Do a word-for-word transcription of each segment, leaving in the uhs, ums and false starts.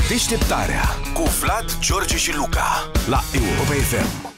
Deșteptarea cu Vlad, George și Luca la Europa F M.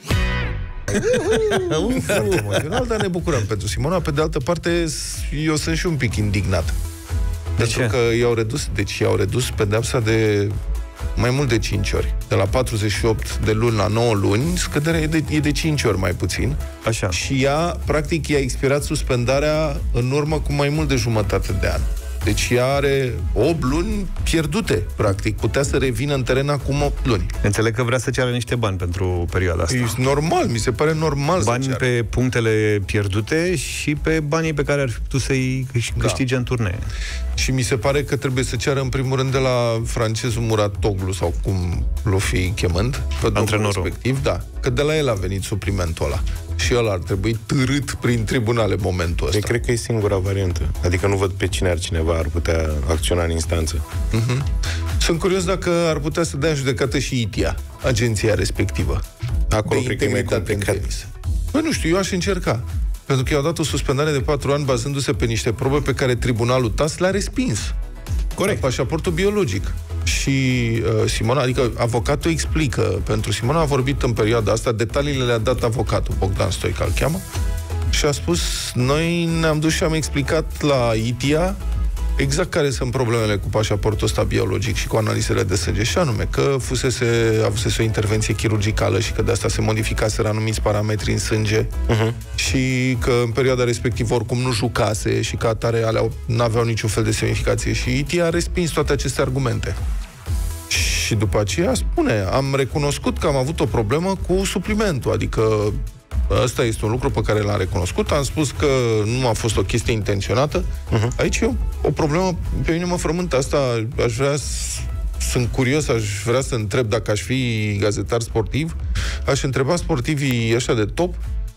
Emoțional, dar ne bucurăm pentru Simona. Pe de altă parte, eu sunt și un pic indignat. De pentru ce? Că i-au redus, deci i-au redus pedeapsa de mai mult de cinci ori. De la patruzeci și opt de luni la nouă luni, scăderea e de, e de cinci ori mai puțin. Așa. Și ea, practic, i-a expirat suspendarea în urmă cu mai mult de jumătate de an. Deci ea are opt luni pierdute, practic. Putea să revină în teren acum opt luni. Înțeleg că vrea să ceară niște bani pentru perioada asta. E normal, mi se pare normal. Bani să pe punctele pierdute și pe banii pe care ar fi putut să-i câștige da. în turnee. Și mi se pare că trebuie să ceară în primul rând de la francezul Muratoglu, sau cum l-o fi chemând, pe antrenorul respectiv, da, că de la el a venit suplimentul ăla. Și el ar trebui târât prin tribunale momentul ăsta. Eu cred că e singura variantă. Adică nu văd pe cine ar cineva ar putea acționa în instanță. Uh-huh. Sunt curios dacă ar putea să dea în judecată și I T I A, agenția respectivă. Acolo cred că e mai complicat. Bă, nu știu, eu aș încerca. Pentru că i-au dat o suspendare de patru ani bazându-se pe niște probe pe care tribunalul T A S le-a respins. Corect. Pașaportul biologic. Și uh, Simona, adică avocatul explică. Pentru Simona a vorbit în perioada asta, detaliile le-a dat avocatul, Bogdan Stoica îl cheamă, și a spus, noi ne-am dus și am explicat la I T I A exact care sunt problemele cu pașaportul ăsta biologic și cu analizele de sânge. Și anume că fusese, avusese o intervenție chirurgicală și că de asta se modificaseră anumiți parametri în sânge uh-huh. și că în perioada respectivă oricum nu jucase și că atare alea n-aveau niciun fel de semnificație. Și I T I A a respins toate aceste argumente. Și după aceea spune, am recunoscut că am avut o problemă cu suplimentul, adică ăsta este un lucru pe care l-am recunoscut. Am spus că nu a fost o chestie intenționată. Uh-huh. Aici e o, o problemă, pe mine mă frământă. Asta aș vrea, sunt curios, aș vrea să întreb dacă aș fi gazetar sportiv, aș întreba sportivii ăștia de top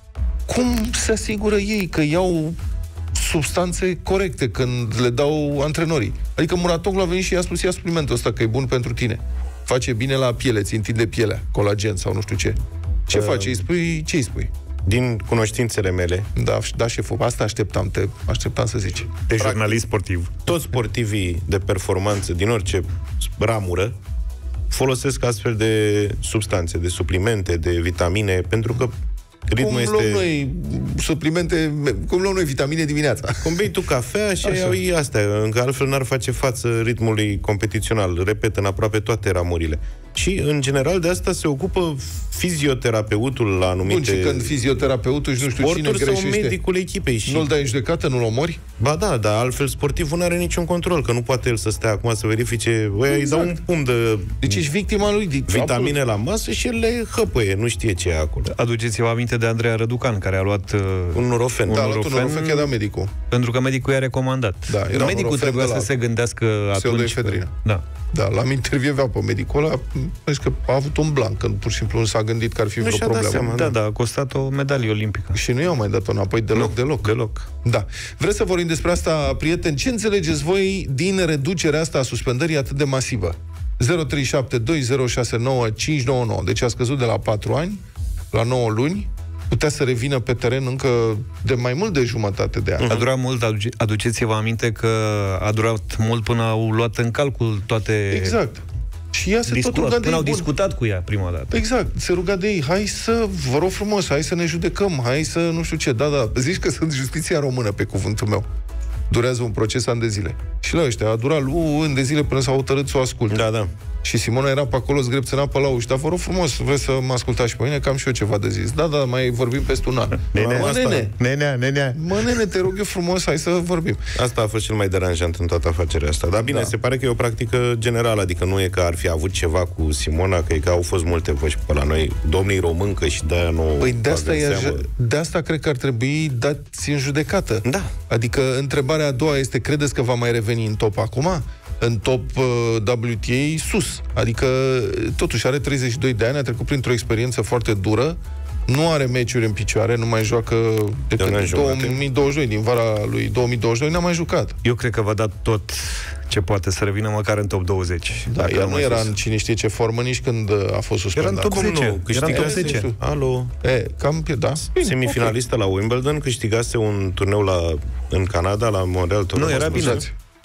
cum se asigură ei că iau substanțe corecte când le dau antrenorii. Adică Muratoglu a venit și i-a spus, ia suplimentul ăsta că e bun pentru tine. Face bine la piele, ți întinde pielea, colagen sau nu știu ce. Ce uh, faci? Îi spui? Ce îi spui? Din cunoștințele mele. Da, da, șeful. Asta așteptam, te așteptam să zici. De jurnalist sportiv. Toți sportivii de performanță din orice ramură folosesc astfel de substanțe, de suplimente, de vitamine, pentru că ritmul cum este... luăm noi suplimente, cum luăm noi vitamine dimineața? Cum bei tu cafea și iau ei astea, încă altfel n-ar face față ritmului competițional, repet, în aproape toate ramurile. Și, în general, de asta se ocupă fizioterapeutul la anumite... Bun, și când fizioterapeutul și nu știu cine greșește... sau medicul echipei. Și... Nu-l dai în judecată, nu-l omori? Ba da, dar altfel sportivul nu are niciun control, că nu poate el să stea acum să verifice... Exact. Îi dau un pumn de... Deci ești victima lui. Vitamine absolut. La masă și el le hăpăie, nu știe ce e acolo. Aduceți-vă aminte de Andreea Răducan, care a luat... Uh, un nurofen. Un da, nurofen, un nurofen că a dat medicul. Pentru că medicul i-a recomandat. Da, era medicul trebuia să se gândească atunci... Că... Da. Da, l-am intervievat pe medicul ăla, că a avut un blanc, că pur și simplu nu s-a gândit că ar fi vreo problemă. Seama, da, da, a costat o medalie olimpică. Și nu i-au mai dat-o înapoi deloc, nu, deloc. deloc. Da. Vreți să vorbim despre asta, prieteni? Ce înțelegeți voi din reducerea asta a suspendării atât de masivă? zero trei șapte doi zero șase nouă cinci nouă nouă. Deci a scăzut de la patru ani la nouă luni. Putea să revină pe teren încă de mai mult de jumătate de ani. A durat mult, aduce, aduceți-vă aminte că a durat mult până au luat în calcul toate... Exact. Și ea se Discut, tot ruga de până ei, au bun. discutat cu ea prima dată. Exact. Se ruga de ei, hai să, vă rog frumos, hai să ne judecăm, hai să nu știu ce. Da, da, zici că sunt justiția română, pe cuvântul meu. Durează un proces ani de zile. Și la ăștia a durat ani de zile până s-au hotărât să o asculte. Da, da. Și Simona era pe acolo, zgrepțăna pe la uși. Dar vă rog frumos, vreți să mă ascultați și pe mine, că am și eu ceva de zis. Da, da, mai vorbim peste un an. Nenea, mă, asta... nene. Nenea, nenea. Mă, nene, te rog eu frumos, hai să vorbim. Asta a fost cel mai deranjant în toată afacerea asta. Dar bine, da. Se pare că e o practică generală, adică nu e că ar fi avut ceva cu Simona, că e că au fost multe voci pe la noi, domnii româncă și de-aia nu... Păi de asta, e, de asta cred că ar trebui dați în judecată. Da. Adică întrebarea a doua este, credeți că va mai reveni în top acum? În top uh, W T A sus. Adică, totuși, are treizeci și doi de ani, a trecut printr-o experiență foarte dură, nu are meciuri în picioare, nu mai joacă de când două mii douăzeci și doi, din vara lui două mii douăzeci și doi, n-a mai jucat. Eu cred că va da tot ce poate să revină măcar în top douăzeci. Da, el nu era în cine știe ce formă nici când a fost suspendat. Era în top zece. Era în top zece. Alo. E, cam, da. Semifinalistă okay. La Wimbledon, câștigase un turneu la, în Canada, la Montreal. Nu, era bine.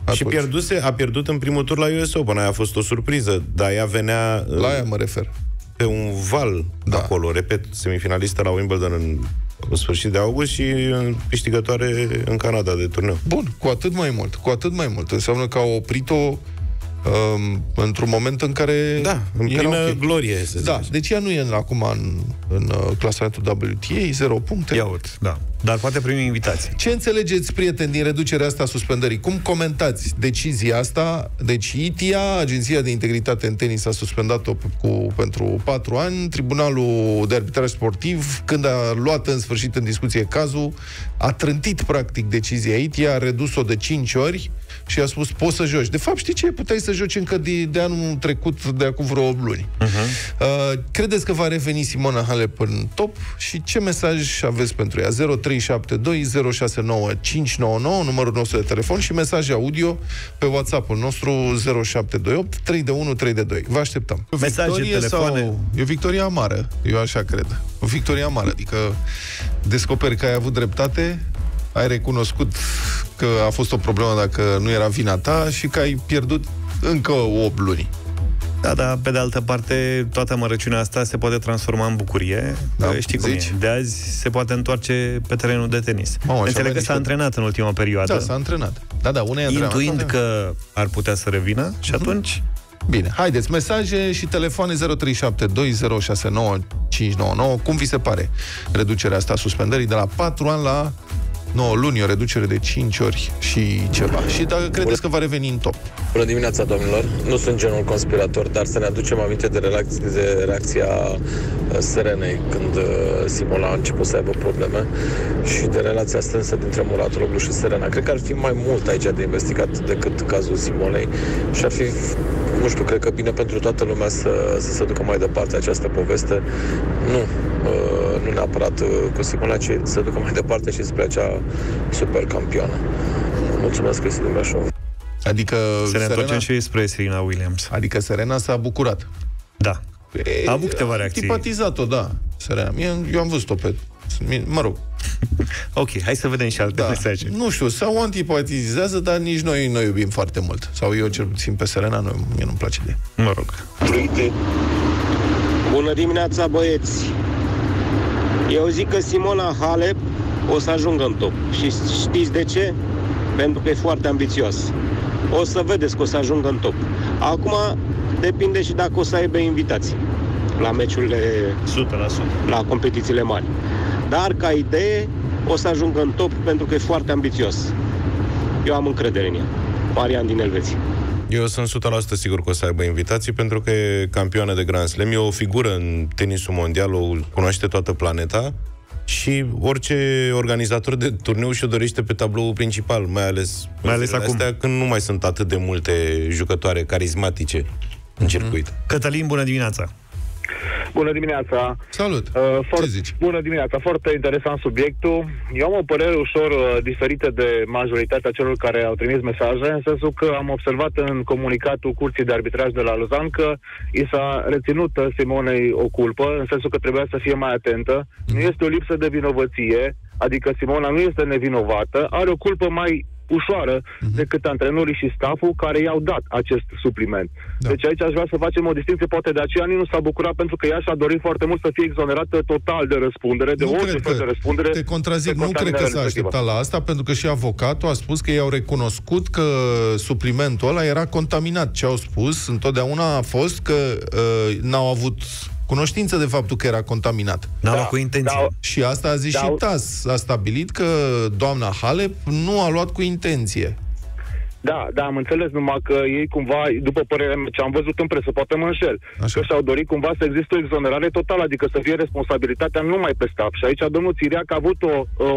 Atunci. Și pierduse, a pierdut în primul tur la U S Open. Aia a fost o surpriză, dar ea venea... La aia mă refer. Pe un val da. acolo, repet, semifinalistă la Wimbledon în sfârșit de august și câștigătoare în Canada de turneu. Bun, cu atât mai mult, cu atât mai mult. Înseamnă că au oprit-o um, într-un moment în care... Da, în plină okay. glorie, să Da, zic. deci ea nu e acum în, în uh, clasamentul W T A, zero puncte. Ia uite, da. Dar poate primi invitații. Ce înțelegeți, prieteni, din reducerea asta a suspendării? Cum comentați decizia asta? Deci I T I A, Agenția de Integritate în Tenis, a suspendat-o cu, pentru patru ani. Tribunalul de Arbitraj Sportiv, când a luat în sfârșit în discuție cazul, a trântit practic decizia I T I A, a redus-o de cinci ori și a spus, poți să joci. De fapt, știi ce? Puteai să joci încă de, de anul trecut, de acum vreo opt luni. Uh-huh. Uh, credeți că va reveni Simona Halep în top? Și ce mesaj aveți pentru ea? zero trei șapte doi zero șase nouă cinci nouă nouă, numărul nostru de telefon, și mesaje audio pe WhatsApp-ul nostru zero șapte doi opt trei unu trei doi. Vă așteptăm. Mesaje, Victorie telefoane. Sau... E o victorie amară, eu așa cred. O victorie amară, adică descoperi că ai avut dreptate, ai recunoscut că a fost o problemă dacă nu era vina ta și că ai pierdut încă opt luni. Da, dar pe de altă parte, toată amărăciunea asta se poate transforma în bucurie. Da, știi cum zici? e. De azi se poate întoarce pe terenul de tenis. Mamă, Înțeleg că niște... s-a antrenat în ultima perioadă. Da, s-a antrenat. Da, da, una e intuind antrenat, că ar putea să revină și atunci... Bine, haideți, mesaje și telefoane zero trei șapte doi zero șase nouă cinci nouă nouă. Cum vi se pare reducerea asta a suspendării de la patru ani la nouă luni, o reducere de cinci ori și ceva? Și dacă credeți că va reveni în top? Bună dimineața, domnilor! Nu sunt genul conspirator, dar să ne aducem aminte de, reacția, de reacția Serenei când Simona a început să aibă probleme și de relația strânsă dintre Muratoglu și Serena. Cred că ar fi mai mult aici de investigat decât cazul Simonei și ar fi, nu știu, cred că bine pentru toată lumea să, să se ducă mai departe această poveste. Nu, nu neapărat cu Simona, ci să se ducă mai departe și spre acea super campioană. Mulțumesc, Cristi din Brașov. Adică să ne întoarcem și spre Serena Williams. Adică Serena s-a bucurat. Da. A avut câteva reacții. Antipatizat-o, da, Serena. Eu am văzut-o pe... Mă rog. Ok, hai să vedem și alte da. mesaje. Nu știu, sau o antipatizează, dar nici noi noi iubim foarte mult. Sau eu, cel puțin pe Serena, nu, mie nu-mi place de ea. Mă rog. Bună dimineața, băieți! Eu zic că Simona Halep o să ajungă în top. Și știți de ce? Pentru că e foarte ambițios. O să vedeți că o să ajungă în top. Acum depinde și dacă o să aibă invitații la meciurile, o sută la sută, la competițiile mari. Dar ca idee o să ajungă în top pentru că e foarte ambițios. Eu am încredere în ea. Marian din Elveția. Eu sunt o sută la sută sigur că o să aibă invitații pentru că e campioană de Grand Slam, e o figură în tenisul mondial, o cunoaște toată planeta și orice organizator de turneu și-o dorește pe tabloul principal, mai ales, mai ales acum, astea, când nu mai sunt atât de multe jucătoare carismatice în circuit. Cătălin, bună dimineața! Bună dimineața! Salut! Uh, foarte, Ce zici? Bună dimineața! Foarte interesant subiectul. Eu am o părere ușor uh, diferită de majoritatea celor care au trimis mesaje, în sensul că am observat în comunicatul Curții de Arbitraj de la Lausanne că i s-a reținut Simonei o culpă, în sensul că trebuia să fie mai atentă. Nu este o lipsă de vinovăție, adică Simona nu este nevinovată, are o culpă mai ușoară uh-huh. decât antrenorii și stafful care i-au dat acest supliment. Da. Deci aici aș vrea să facem o distinție, poate de aceea nu s-a bucurat, pentru că ea și-a dorit foarte mult să fie exonerată total de răspundere, de nu orice fel de răspundere. Te contrazic, nu cred că s-a așteptat la asta, pentru că și avocatul a spus că i-au recunoscut că suplimentul ăla era contaminat. Ce au spus întotdeauna a fost că uh, n-au avut cunoștință de faptul că era contaminat. N-a luat cu intenție. Da, și asta a zis da, și T A S. A stabilit că doamna Halep nu a luat cu intenție. Da, da, am înțeles, numai că ei cumva, după părerea mea, ce am văzut în presă, poate mă înșel, Așa. că și-au dorit cumva să existe o exonerare totală, adică să fie responsabilitatea numai pe staff. Și aici domnul Țiriac a avut o, o,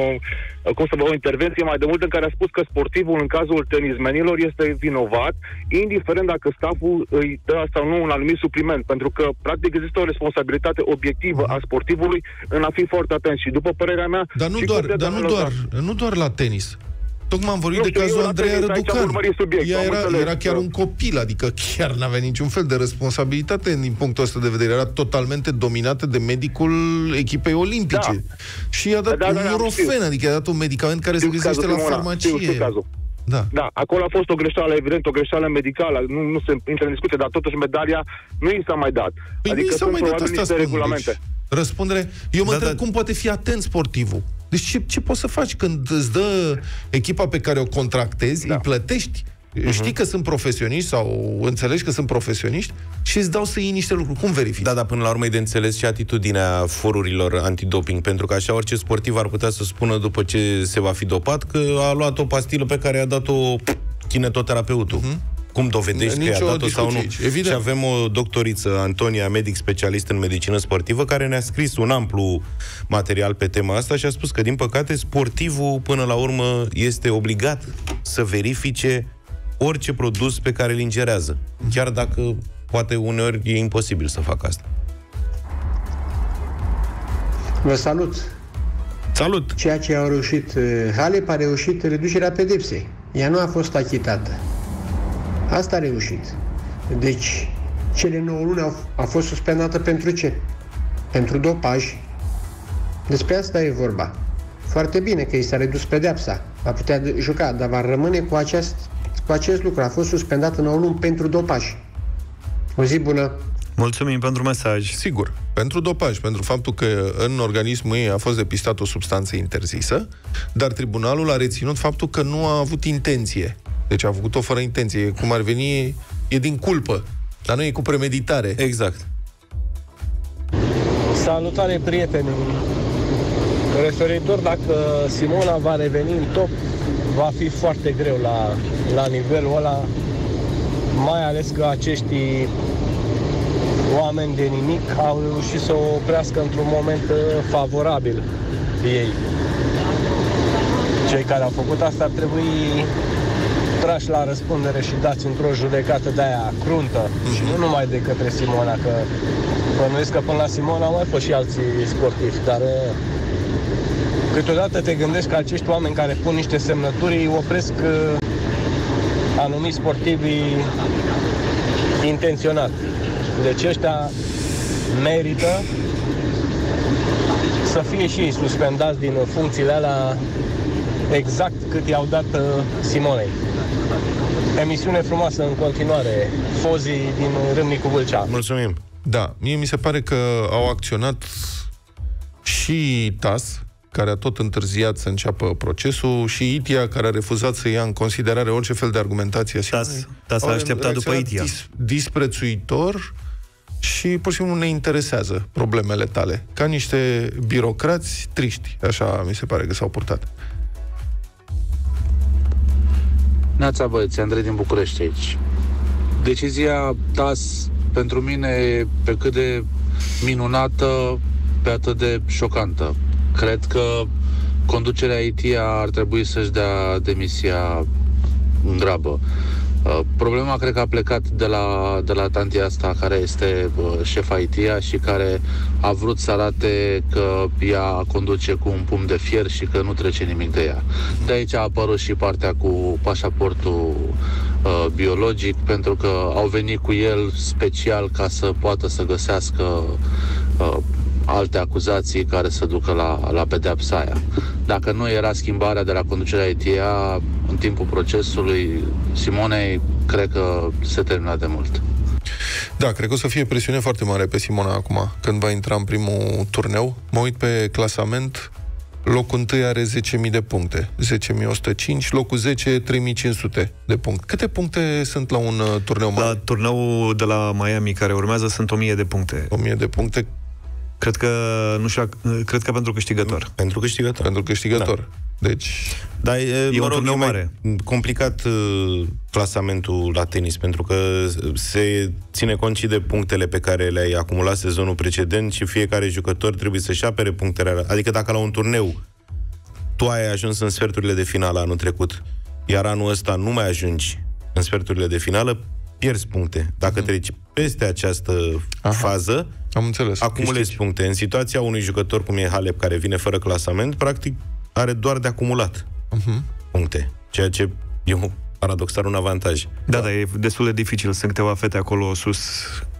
o, cum să vă, o intervenție mai de mult în care a spus că sportivul, în cazul tenismenilor, este vinovat, indiferent dacă stafful îi dă sau nu un anumit supliment, pentru că, practic, există o responsabilitate obiectivă a sportivului în a fi foarte atent. Și după părerea mea... Dar nu doar, dar nu doar, nu doar la tenis. Tocmai am vorbit nu de cazul Andreea Răducan. Ea era, era chiar un copil, adică chiar n-avea niciun fel de responsabilitate din punctul ăsta de vedere. Era totalmente dominată de medicul echipei olimpice. Da. Și i-a dat da, da, un nurofen, adică i-a dat un medicament care se găsește la farmacie. Da. Da, acolo a fost o greșeală, evident, o greșeală medicală, nu, nu se intră în discuție, dar totuși medalia nu i s-a mai dat. Păi adică nu i s-a mai dat, asta niște spun. regulamente. Deci, răspundere. Eu mă da, întreb da. cum poate fi atent sportivul. Deci ce, ce poți să faci când îți dă echipa pe care o contractezi, da. îi plătești, uh-huh. știi că sunt profesioniști sau înțelegi că sunt profesioniști și îți dau să iei niște lucruri. Cum verifici? Da, dar până la urmă e de înțeles și atitudinea forurilor antidoping, pentru că așa orice sportiv ar putea să spună după ce se va fi dopat că a luat o pastilă pe care a dat-o kinetoterapeutul. Uh-huh. Cum dovedești Nici că i-a dat-o sau nu? Aici, evident. Și avem o doctoriță, Antonia, medic specialist în medicină sportivă, care ne-a scris un amplu material pe tema asta și a spus că, din păcate, sportivul, până la urmă, este obligat să verifice orice produs pe care îl ingerează. Chiar dacă, poate, uneori e imposibil să facă asta. Vă salut! Salut! Ceea ce a reușit Halep a reușit reducerea pedepsei. Ea nu a fost achitată. Asta a reușit. Deci, cele nouă luni au, a fost suspendată pentru ce? Pentru dopaj. Despre asta e vorba. Foarte bine că i s-a redus pedeapsa. Va putea juca, dar va rămâne cu acest, cu acest lucru. A fost suspendată nouă luni pentru dopaj. O zi bună! Mulțumim pentru mesaj. Sigur, pentru dopaj, pentru faptul că în organismul ei a fost depistată o substanță interzisă, dar tribunalul a reținut faptul că nu a avut intenție. Deci a făcut-o fără intenție. Cum ar veni, e din culpă, dar nu e cu premeditare. Exact. Salutare, prieteni! Referitor dacă Simona va reveni în top, va fi foarte greu la, la nivelul ăla, mai ales că acești oameni de nimic au reușit să o oprească într-un moment favorabil ei. Cei care au făcut asta ar trebui trași la răspundere și dați într-o judecată de-aia cruntă. Mm-hmm. Și nu numai de către Simona, că bănuiesc că până la Simona au mai fost și alții sportivi, dar câteodată te gândești că acești oameni care pun niște semnături opresc anumiți sportivi intenționat. Deci ăștia merită să fie și ei suspendați din funcțiile alea exact cât i-au dat Simonei. Emisiune frumoasă în continuare, Fozi din Râmnicu Vâlcea. Mulțumim! Da, mie mi se pare că au acționat și T A S, care a tot întârziat să înceapă procesul, și I T I A, care a refuzat să ia în considerare orice fel de argumentație. T A S a așteptat după I T I A. Dis- disprețuitor și pur și simplu ne interesează problemele tale. Ca niște birocrați triști. Așa mi se pare că s-au purtat. Neața, băieți, Andrei din București aici. Decizia T A S pentru mine e pe cât de minunată, pe atât de șocantă. Cred că conducerea I T I A ar trebui să-și dea demisia în grabă. Problema cred că a plecat de la, de la tantia asta care este șefa I T I A și care a vrut să arate că ea conduce cu un pumn de fier și că nu trece nimic de ea. De aici a apărut și partea cu pașaportul uh, biologic, pentru că au venit cu el special ca să poată să găsească uh, alte acuzații care să ducă la, la pedeapsa aia. Dacă nu era schimbarea de la conducerea I T I A în timpul procesului Simonei, cred că se termina de mult. Da, cred că o să fie presiune foarte mare pe Simona acum, când va intra în primul turneu. Mă uit pe clasament, locul întâi are zece mii de puncte, zece mii o sută cinci, locul zece, trei mii cinci sute de puncte. Câte puncte sunt la un uh, turneu mare? La turneul de la Miami care urmează sunt o mie de puncte. o mie de puncte. Cred că, nu știu, cred că pentru câștigător. Pentru câștigător. Pentru câștigător. Da. Deci... Da, e, e mă un rog, turneu e mai mare. complicat uh, clasamentul la tenis, pentru că se ține cont și de punctele pe care le-ai acumulat sezonul precedent și fiecare jucător trebuie să-și apere punctele. Adică dacă la un turneu tu ai ajuns în sferturile de finală anul trecut, iar anul ăsta nu mai ajungi în sferturile de finală, pierzi puncte. Dacă mm. treci peste această Aha. fază, am înțeles, acumulezi câștigi puncte. În situația unui jucător cum e Halep, care vine fără clasament, practic are doar de acumulat uh-huh. puncte. Ceea ce e un paradoxal un avantaj. Da, da, da, e destul de dificil. Sunt câteva fete acolo sus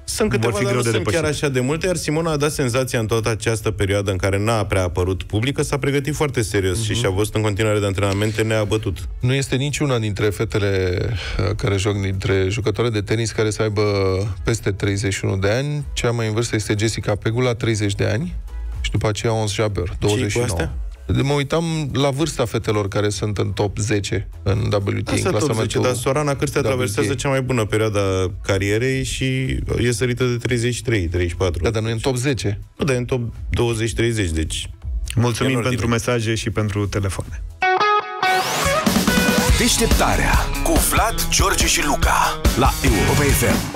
Sunt câteva, dar nu sunt chiar așa de multe, iar Simona a dat senzația în toată această perioadă în care n-a prea apărut publică, s-a pregătit foarte serios mm-hmm. și și-a văzut în continuare de antrenamente neabătut. Nu este niciuna dintre fetele care joc, dintre jucătoare de tenis care să aibă peste treizeci și unu de ani. Cea mai în vârstă este Jessica Pegula, treizeci de ani, și după aceea Ons Jabeur, douăzeci și nouă. Mă uitam la vârsta fetelor care sunt în top zece în W T, asta în clasamentul zece, dar Sorana Cârstea traversează cea mai bună perioada carierei și e sărită de treizeci și trei treizeci și patru. Da, dar nu e în top zece. Nu, dar e în top douăzeci treizeci, deci... Mulțumim pentru mesaje și pentru telefoane. Deșteptarea cu Vlad, George și Luca la Europa F M.